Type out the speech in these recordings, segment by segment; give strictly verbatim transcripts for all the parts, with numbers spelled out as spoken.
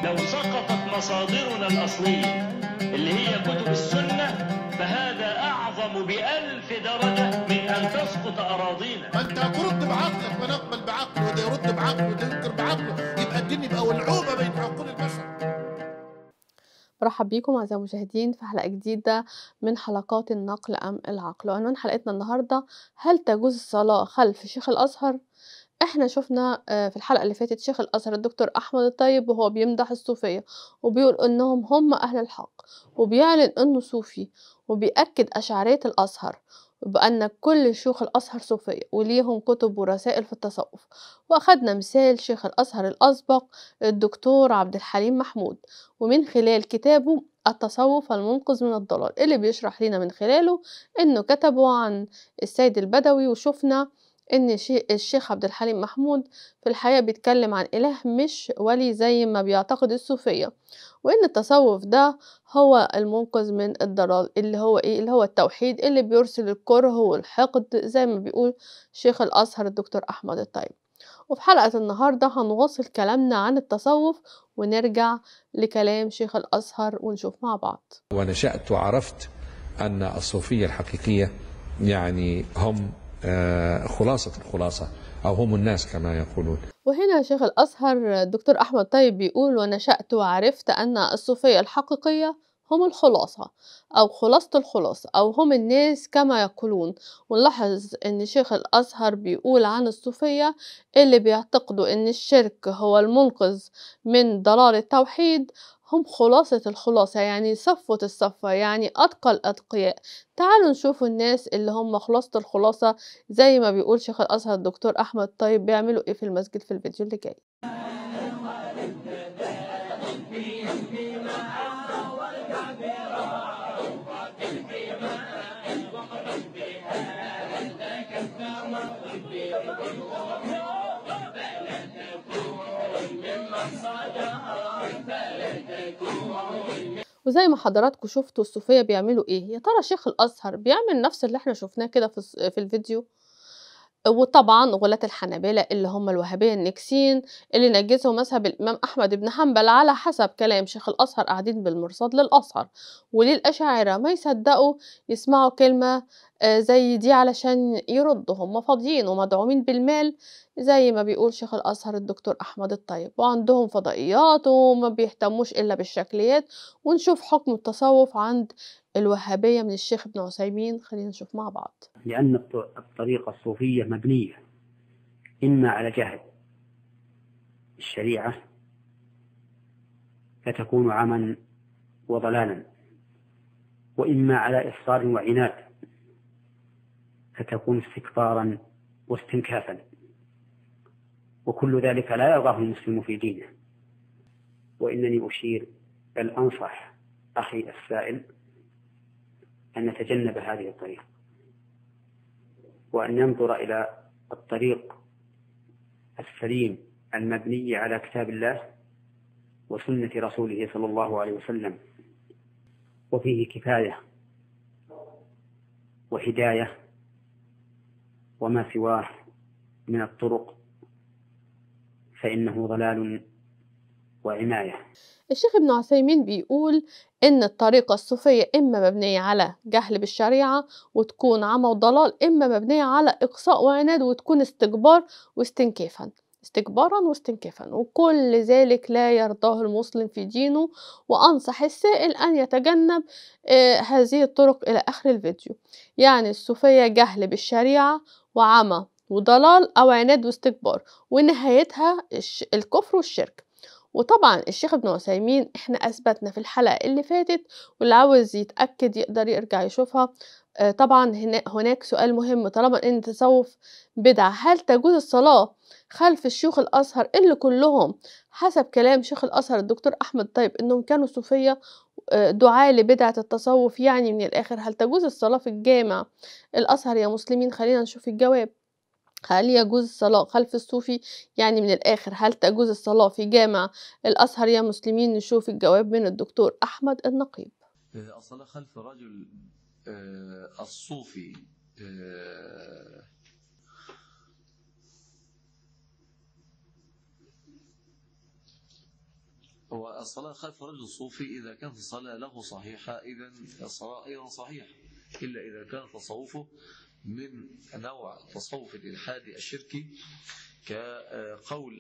لو سقطت مصادرنا الأصلية اللي هي كتب السنة فهذا أعظم بألف درجة من أن تسقط أراضينا. ما أنت هترد بعقلك، ما نقبل بعقله وده يرد بعقله وده ينكر بعقله، يبقى الدين يبقى ولعوبة بين عقول البشر. مرحب بيكم أعزائي المشاهدين في حلقة جديدة من حلقات النقل أم العقل. وعنوان حلقتنا النهاردة: هل تجوز الصلاة خلف شيخ الأزهر؟ احنا شفنا في الحلقة اللي فاتت شيخ الأزهر الدكتور أحمد الطيب وهو بيمدح الصوفية وبيقول إنهم هم أهل الحق، وبيعلن إنه صوفي، وبيأكد أشعرية الأزهر بأن كل شيوخ الأزهر صوفية وليهم كتب ورسائل في التصوف. وأخدنا مثال شيخ الأزهر الأسبق الدكتور عبد الحليم محمود، ومن خلال كتابه التصوف المنقذ من الضلال اللي بيشرح لنا من خلاله إنه كتبه عن السيد البدوي. وشفنا إن الشيخ عبد الحليم محمود في الحقيقة بيتكلم عن إله مش ولي زي ما بيعتقد الصوفية، وإن التصوف ده هو المنقذ من الضلال اللي هو إيه؟ اللي هو التوحيد اللي بيرسل الكره والحقد زي ما بيقول شيخ الأزهر الدكتور أحمد الطيب. وفي حلقة النهاردة هنواصل كلامنا عن التصوف ونرجع لكلام شيخ الأزهر ونشوف مع بعض. ونشأت وعرفت أن الصوفية الحقيقية يعني هم خلاصة الخلاصة أو هم الناس كما يقولون. وهنا شيخ الأزهر الدكتور أحمد طيب بيقول: ونشأت وعرفت أن الصوفية الحقيقية هم الخلاصة أو خلاصة الخلاصة أو هم الناس كما يقولون. ونلاحظ أن شيخ الأزهر بيقول عن الصوفية اللي بيعتقدوا أن الشرك هو المنقذ من ضلال التوحيد هم خلاصة الخلاصة، يعني صفوة الصفة، يعني أتقى الأتقياء. تعالوا نشوفوا الناس اللي هم خلاصة الخلاصة زي ما بيقول شيخ الأزهر الدكتور أحمد طيب بيعملوا إيه في المسجد في الفيديو اللي جاي. وزي ما حضراتكم شفتوا الصوفية بيعملوا ايه، يا ترى شيخ الأزهر بيعمل نفس اللي احنا شفناه كده في, في الفيديو؟ وطبعا غلاة الحنابلة اللي هم الوهابية النكسين اللي نجزوا مذهب الإمام أحمد بن حنبل على حسب كلام شيخ الأزهر قاعدين بالمرصاد للأزهر، وللأشاعرة ما يصدقوا يسمعوا كلمة زي دي علشان يردوا، هم فاضيين ومدعومين بالمال زي ما بيقول شيخ الأزهر الدكتور أحمد الطيب، وعندهم فضائيات وما بيهتموش إلا بالشكليات. ونشوف حكم التصوف عند الوهابية من الشيخ ابن عثيمين. خلينا نشوف مع بعض. لأن الطريقة الصوفية مبنية إما على جهل الشريعة فتكون عما وضلالا، وإما على إصرار وعناد فتكون استكبارا واستنكافا، وكل ذلك لا يرضاه المسلم في دينه. وإنني أشير بل أنصح أخي السائل أن نتجنب هذه الطريقة وأن ينظر إلى الطريق السليم المبني على كتاب الله وسنة رسوله صلى الله عليه وسلم، وفيه كفاية وهداية، وما سواه من الطرق فإنه ضلال وعماية. الشيخ ابن عثيمين بيقول إن الطريقة الصوفية إما مبنية على جهل بالشريعة وتكون عمى وضلال، إما مبنية على إقصاء وعناد وتكون استكبار واستنكافا استكبارا واستنكافا، وكل ذلك لا يرضاه المسلم في دينه. وأنصح السائل أن يتجنب آه هذه الطرق إلى آخر الفيديو. يعني الصوفية جهل بالشريعة وعمى وضلال أو عناد واستكبار، ونهايتها الكفر والشرك. وطبعا الشيخ ابن عثيمين احنا اثبتنا في الحلقة اللي فاتت، واللي عاوز يتأكد يقدر يرجع يشوفها. آه طبعا هناك سؤال مهم: طالما ان التصوف بدعة، هل تجوز الصلاة خلف الشيوخ الأزهر اللي كلهم حسب كلام شيخ الأزهر الدكتور أحمد طيب انهم كانوا صوفية آه دعاة لبدعة التصوف؟ يعني من الآخر هل تجوز الصلاة في الجامع الأزهر يا مسلمين؟ خلينا نشوف الجواب. هل يجوز الصلاة خلف الصوفي؟ يعني من الآخر هل تجوز الصلاة في جامع الأزهر يا مسلمين؟ نشوف الجواب من الدكتور أحمد النقيب. الصلاة خلف رجل الصوفي هو والصلاة خلف رجل صوفي إذا كانت الصلاة له صحيحة إذا الصلاة أيضا صحيحة، إلا إذا كان تصوفه من نوع تصوف الإلحاد الشركي كقول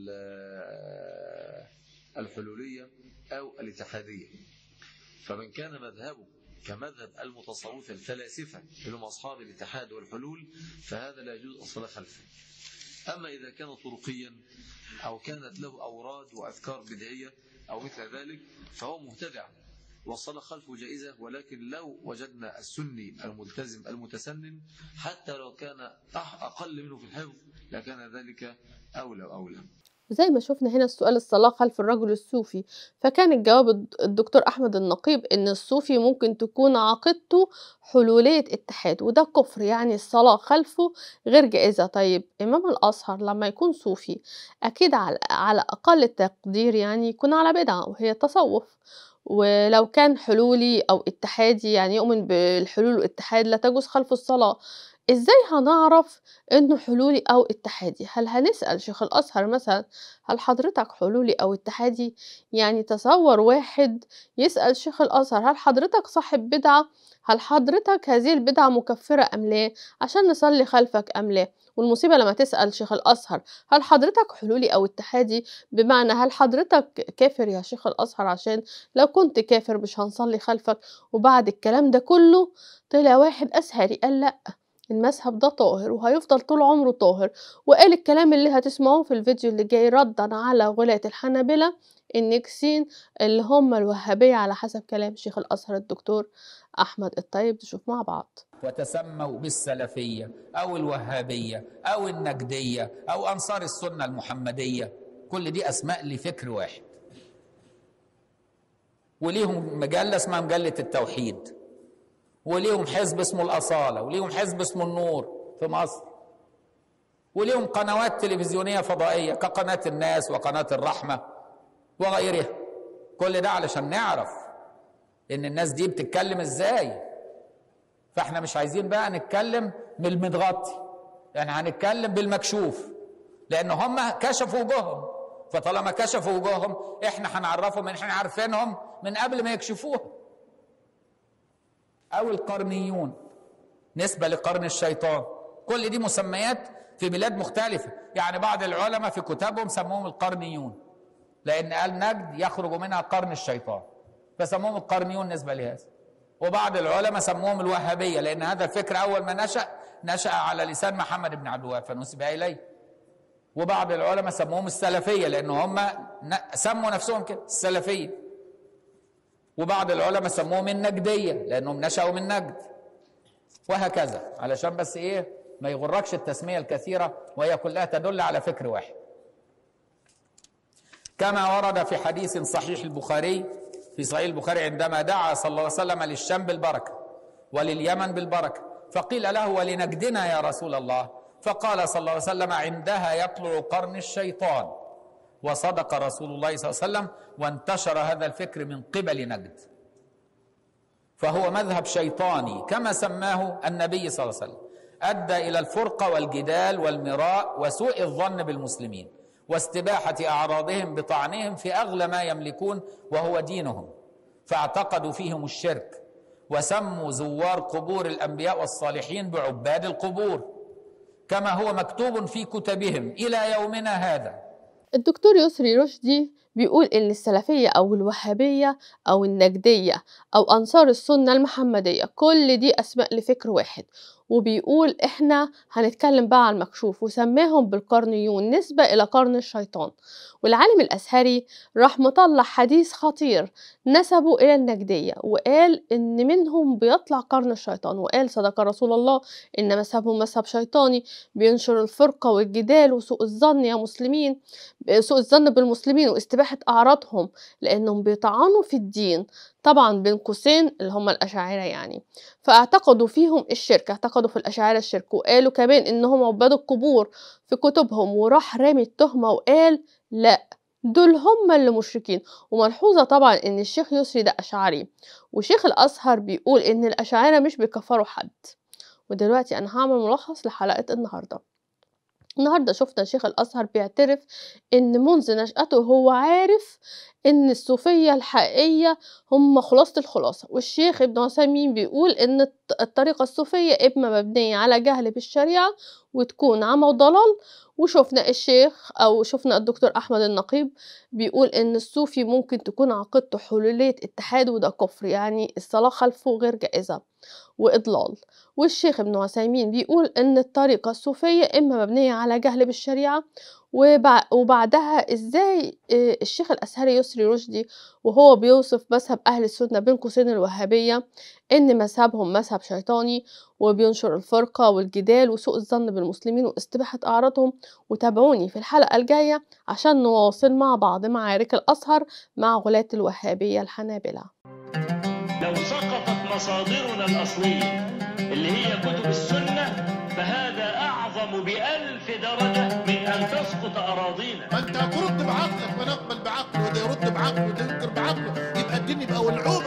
الحلولية أو الاتحادية. فمن كان مذهبه كمذهب المتصوفة الفلاسفة اللي هم أصحاب الاتحاد والحلول فهذا لا يجوز الصلاة خلفه. أما إذا كان طرقيا أو كانت له أوراد وأذكار بدعية أو مثل ذلك فهو مبتدع والصلاة خلفه جائزة، ولكن لو وجدنا السني الملتزم المتسنن حتى لو كان أقل منه في الحفظ لكان ذلك أولى وأولى. زي ما شفنا هنا السؤال الصلاة خلف الرجل الصوفي، فكان الجواب الدكتور أحمد النقيب إن الصوفي ممكن تكون عقيدته حلولية اتحاد وده كفر، يعني الصلاة خلفه غير جائزة. طيب إمام الأزهر لما يكون صوفي أكيد على, على أقل التقدير يعني يكون على بدعة وهي التصوف، ولو كان حلولي أو اتحادي يعني يؤمن بالحلول والاتحاد لا تجوز خلف الصلاة. ازاي هنعرف انه حلولي او اتحادي؟ هل هنسأل شيخ الازهر مثلا هل حضرتك حلولي او اتحادي؟ يعني تصور واحد يسأل شيخ الازهر هل حضرتك صاحب بدعة، هل حضرتك هذه البدعة مكفرة ام لا عشان نصلي خلفك ام لا. والمصيبة لما تسأل شيخ الازهر هل حضرتك حلولي او اتحادي بمعنى هل حضرتك كافر يا شيخ الازهر عشان لو كنت كافر مش هنصلي خلفك. وبعد الكلام ده كله طلع واحد ازهري قال لا المذهب ده طاهر وهيفضل طول عمره طاهر، وقال الكلام اللي هتسمعوه في الفيديو اللي جاي ردا على غلاة الحنابلة النكسين اللي هم الوهابية على حسب كلام شيخ الازهر الدكتور احمد الطيب. نشوف مع بعض. وتسموا بالسلفية أو الوهابية أو النجدية أو أنصار السنة المحمدية، كل دي أسماء لفكر واحد، وليهم مجلة اسمها مجلة التوحيد، وليهم حزب اسمه الأصالة، وليهم حزب اسمه النور في مصر، وليهم قنوات تلفزيونية فضائية كقناة الناس وقناة الرحمة وغيرها. كل ده علشان نعرف إن الناس دي بتتكلم إزاي. فإحنا مش عايزين بقى نتكلم بالمتغطي، يعني هنتكلم بالمكشوف، لأن هم كشفوا وجوههم، فطالما كشفوا وجوههم إحنا هنعرفهم إن إحنا عارفينهم من قبل ما يكشفوها. أو القرنيون نسبة لقرن الشيطان، كل دي مسميات في بلاد مختلفة. يعني بعض العلماء في كتابهم سموهم القرنيون لأن قال نجد يخرج منها قرن الشيطان فسموهم القرنيون نسبة لهذا. وبعض العلماء سموهم الوهابية لأن هذا الفكر أول ما نشأ نشأ على لسان محمد بن عبد الوهاب فنسب إليه. وبعض العلماء سموهم السلفية لأن هم سموا نفسهم كده السلفية. وبعض العلماء سموهم النجدية لأنهم نشأوا من نجد، وهكذا، علشان بس إيه ما يغركش التسمية الكثيرة وهي كلها تدل على فكر واحد. كما ورد في حديث صحيح البخاري في صحيح البخاري عندما دعا صلى الله عليه وسلم للشام بالبركة ولليمن بالبركة فقيل له ولنجدنا يا رسول الله، فقال صلى الله عليه وسلم عندها يطلع قرن الشيطان. وصدق رسول الله صلى الله عليه وسلم وانتشر هذا الفكر من قبل نجد، فهو مذهب شيطاني كما سماه النبي صلى الله عليه وسلم، أدى إلى الفرقة والجدال والمراء وسوء الظن بالمسلمين واستباحة أعراضهم بطعنهم في أغلى ما يملكون وهو دينهم، فاعتقدوا فيهم الشرك وسموا زوار قبور الأنبياء والصالحين بعباد القبور كما هو مكتوب في كتبهم إلى يومنا هذا. الدكتور يسري رشدي بيقول إن السلفية أو الوهابية أو النجدية أو أنصار السنة المحمدية كل دي أسماء لفكر واحد، وبيقول إحنا هنتكلم بقى على المكشوف وسماهم بالقرنيون نسبة إلى قرن الشيطان. والعالم الأزهري راح مطلع حديث خطير نسبه إلى النجدية وقال إن منهم بيطلع قرن الشيطان، وقال صدق رسول الله إن مذهبهم مذهب شيطاني بينشر الفرقة والجدال وسوء الظن يا مسلمين، سوء الظن بالمسلمين واستباحة أعراضهم لأنهم بيطعنوا في الدين، طبعا بين قوسين اللي هم الأشاعرة يعني، فاعتقدوا فيهم الشرك، اعتقدوا في الأشاعرة الشرك، وقالوا كمان إنهم عباد القبور في كتبهم، وراح رامي التهمة وقال لا دول هم اللي مشركين. وملحوظة طبعا إن الشيخ يسري ده أشعري وشيخ الأزهر بيقول إن الأشاعرة مش بيكفروا حد. ودلوقتي أنا هعمل ملخص لحلقة النهاردة. النهارده شفنا شيخ الأزهر بيعترف إن منذ نشأته هو عارف إن الصوفية الحقيقية هم خلاصة الخلاصة، والشيخ ابن عثيمين بيقول إن الط- الطريقة الصوفية إما مبنية على جهل بالشريعة وتكون عمى وضلال، وشفنا الشيخ أو شفنا الدكتور أحمد النقيب بيقول إن الصوفي ممكن تكون عقيدته حلولية اتحاد وده كفر، يعني الصلاة خلفه غير جائزة وإضلال. والشيخ ابن عثيمين بيقول إن الطريقة الصوفية إما مبنية على جهل بالشريعة، وبع- وبعدها إزاي آه، الشيخ الأزهري يسري رشدي وهو بيوصف مذهب أهل السنة بين قوسين الوهابية إن مذهبهم مذهب شيطاني وبينشر الفرقة والجدال وسوء الظن بالمسلمين واستباحة أعراضهم. وتابعوني في الحلقة الجاية عشان نواصل مع بعض معارك الأزهر مع غلاة الوهابية الحنابلة. لو سقطت مصادرنا الأصلية اللي هي كتب السنة فهذا أعظم بألف درجة من أن تسقط أراضينا. ما انت ترد بعقلك ونقبل بعقله وده يرد بعقله وده ينكر بعقله، يبقى الدين يبقى ولعوبه